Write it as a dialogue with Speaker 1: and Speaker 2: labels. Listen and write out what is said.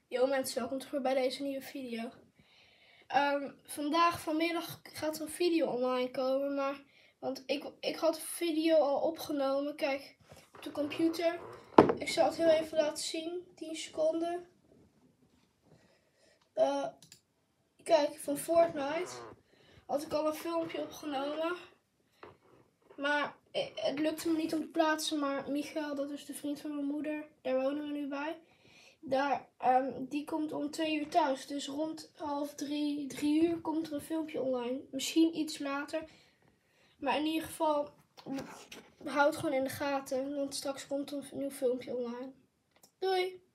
Speaker 1: Yo mensen, welkom terug bij deze nieuwe video. Vanmiddag gaat er een video online komen, want ik had de video al opgenomen. Kijk, op de computer. Ik zal het heel even laten zien, 10 seconden. Kijk, van Fortnite had ik al een filmpje opgenomen. Maar het lukte me niet om te plaatsen, maar Michael, dat is de vriend van mijn moeder, daar wonen we nu bij. Die komt om 2 uur thuis. Dus rond 2:30 uur komt er een filmpje online. Misschien iets later. Maar in ieder geval, houd het gewoon in de gaten. Want straks komt er een nieuw filmpje online. Doei!